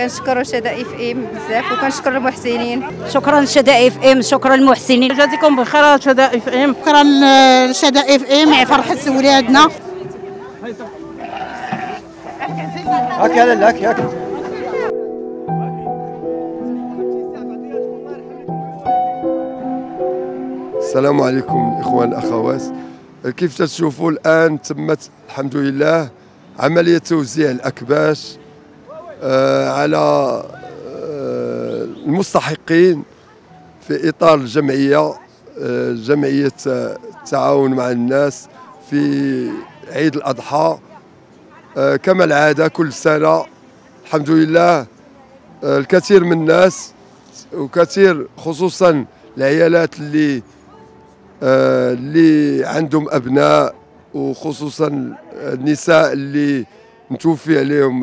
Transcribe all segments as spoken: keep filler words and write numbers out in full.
كنشكروا شدا اف ام بزاف وكنشكر المحسنين. شكرا شدا اف ام، شكرا المحسنين. جزاكم بخير شدا اف ام. شكرا لشدا اف ام، فرحت ولادنا. هاك يا لاك ياك. السلام عليكم الاخوان الاخوات. كيف تشوفوا الان تمت الحمد لله عمليه توزيع الاكباش آه على آه المستحقين في اطار الجمعيه آه جمعيه التعاون مع الناس في عيد الاضحى. آه كما العاده كل سنه الحمد لله آه الكثير من الناس وكثير خصوصا العيالات اللي آه اللي عندهم ابناء وخصوصا النساء اللي متوفي عليهم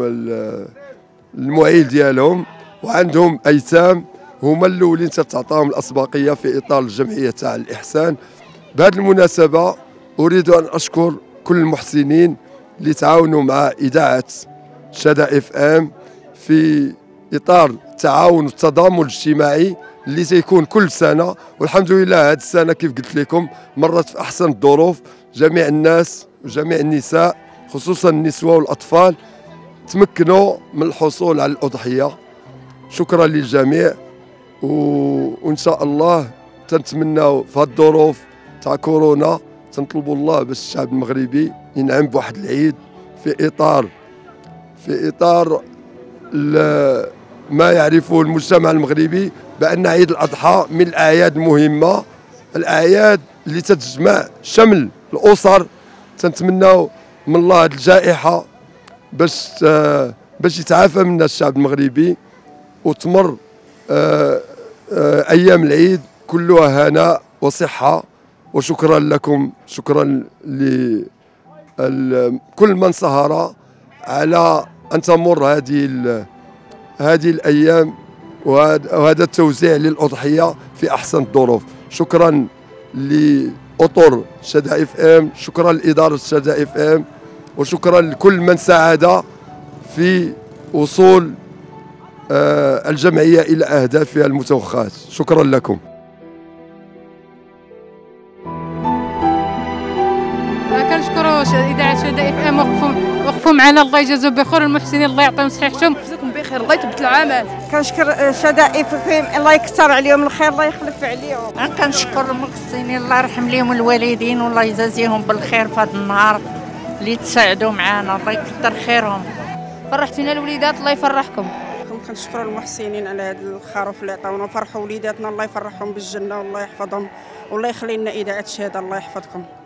المعيل ديالهم وعندهم ايتام، هما الاولين تتعطاهم الاسبقيه في اطار الجمعيه تاع الاحسان. بهذه المناسبه اريد ان اشكر كل المحسنين اللي تعاونوا مع اذاعه شدا اف ام في اطار التعاون والتضامن الاجتماعي اللي سيكون كل سنه، والحمد لله هذه السنه كيف قلت لكم مرت في احسن الظروف. جميع الناس وجميع النساء خصوصا النسوة والاطفال تمكنوا من الحصول على الاضحيه. شكرا للجميع و... وان شاء الله تنتمناو في هذه الظروف تاع كورونا تنطلبوا الله باش الشعب المغربي ينعم بواحد العيد في اطار في اطار ل... ما يعرفه المجتمع المغربي بأن عيد الأضحى من الأعياد المهمة، الأعياد اللي تجمع شمل الأسر. تنتمناو من الله هذه الجائحة باش آه باش يتعافى منها الشعب المغربي وتمر آه آه أيام العيد كلها هناء وصحة. وشكرا لكم، شكرا لكل من سهر على أن تمر هذه هذه الأيام وهذا التوزيع للأضحية في أحسن الظروف. شكرا لأطر شدا اف ام، شكرا لإدارة شدا اف ام، وشكرا لكل من ساعد في وصول آه الجمعية إلى أهدافها المتوخاة. شكرا لكم. كنشكروا إذاعة شدا اف ام، وقفوا وقفوا معنا، الله يجازو بخير. المحسنين الله يعطيهم صحيحتهم. جزاكم بخير، الله يثبت العمل. كنشكر شدا اف ام، الله يكثر عليهم الخير، الله يخلف عليهم. كنشكر المحسنين، الله يرحم لهم الوالدين والله يجازيهم بالخير في هذا النهار اللي تساعدوا معنا، الله يكثر خيرهم. فرحتونا الوليدات، الله يفرحكم. كنشكروا المحسنين على هذا الخروف اللي عطاونا، فرحوا وليداتنا، الله يفرحهم بالجنه والله يحفظهم والله يخلي لنا اذاعه شهاده، الله يحفظكم.